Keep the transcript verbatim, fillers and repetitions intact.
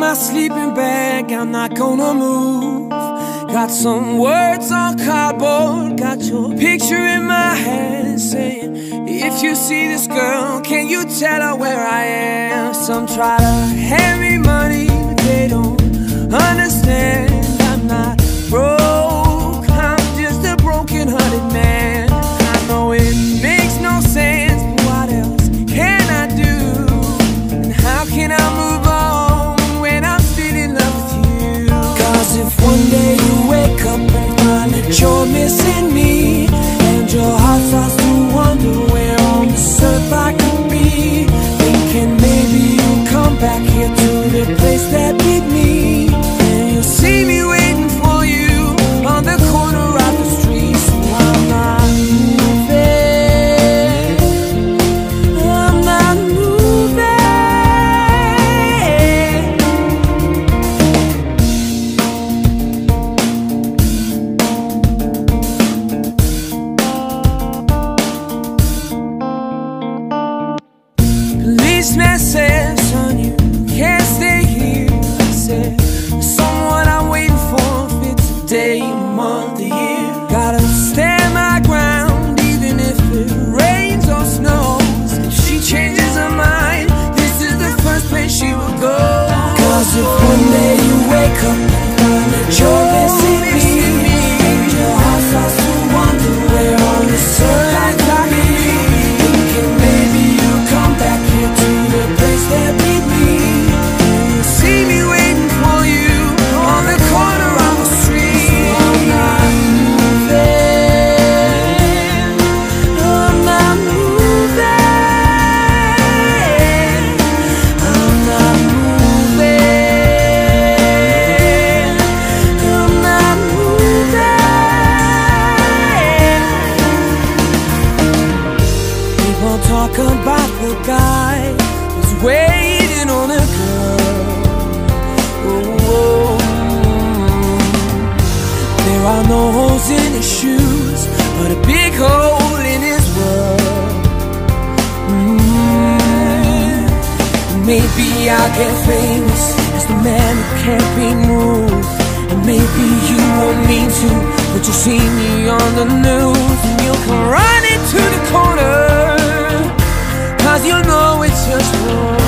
my sleeping bag, I'm not gonna move. Got some words on cardboard, got your picture in my hand, saying, if you see this girl, can you tell her where I am? Some try to hand me money, but they don't understand. I'm not broke, I'm just a broken-hearted man. I know it makes no sense, but what else can I do? And how can I move on when I'm still in love with you? Cause if one day you wake up and find that you're missing me, and your heart starts to wonder where on this earth I could be, thinking maybe you'll come back here to the place that beat me, and you'll see me waiting for you on the corner of the street. So I'm not moving, I'm not moving. Policeman said, son, you can't stay here. I said, there's someone I'm waiting for, if it's a day, a month, a year. Gotta stand my ground, even if it rains or snows. If she changes her mind, this is the first place she will go. Cause if one day you wake up and find that you're missing me, and your heart starts to wonder where on this earth I could be, thinking maybe you'll come back here to the place that beat me, and you'll see me waiting for you on the corner of the street. So I'm not moving, I'm not moving, I'm not moving, I'm not moving. People talk about the guy who's waiting on a girl. Oh, oh. There are no holes in his shoes, but a big hole in his world. Mm. Maybe I'll get famous as the man who can't be moved, and maybe you won't mean to, but you'll see me on the news, and you'll come running to the corner, cause you know it's just wrong.